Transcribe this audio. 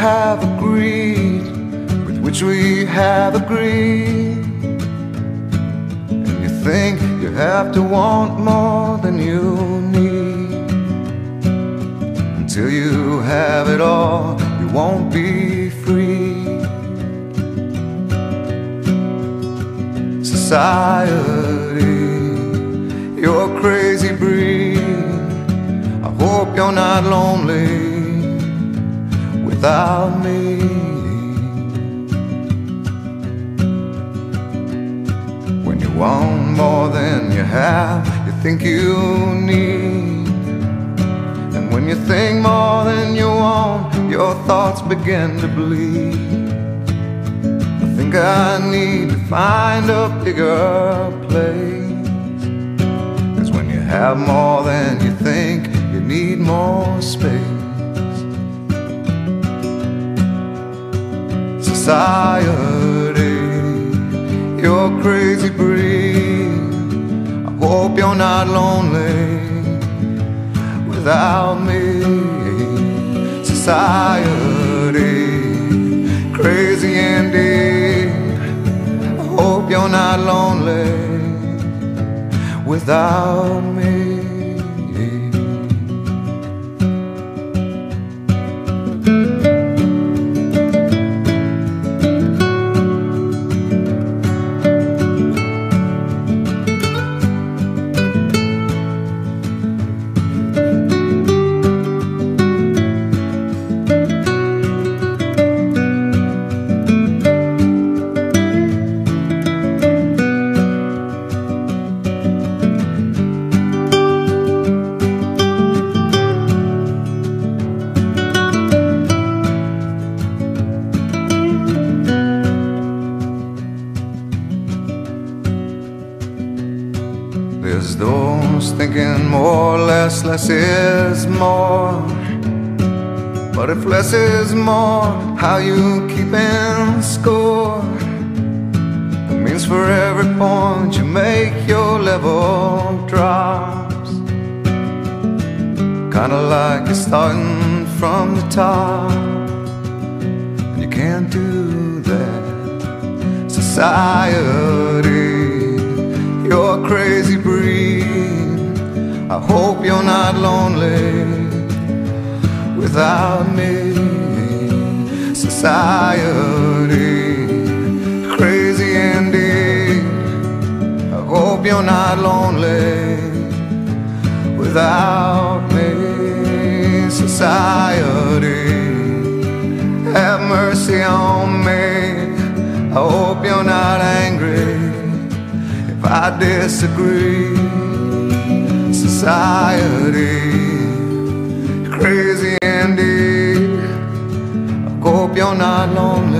have agreed, with which we have agreed. And you think you have to want more than you need. Until you have it all, you won't be free. Society, you're a crazy breed. I hope you're not lonely without me. When you want more than you have, you think you need. And when you think more than you want, your thoughts begin to bleed. I think I need to find a bigger place. 'Cause when you have more than you think, you need more space. Society, you're a crazy breed. I hope you're not lonely without me. Society, crazy indeed. I hope you're not lonely without me. There's those thinking more or less, less is more. But if less is more, how you keeping score? It means for every point you make, your level drops. Kinda like you're starting from the top, and you can't do that. Society, you're a crazy breed. I hope you're not lonely without me. Society, crazy indeed. I hope you're not lonely without me. Society, have mercy on me. I hope you're not angry if I disagree. Society, crazy indeed. I hope you're not lonely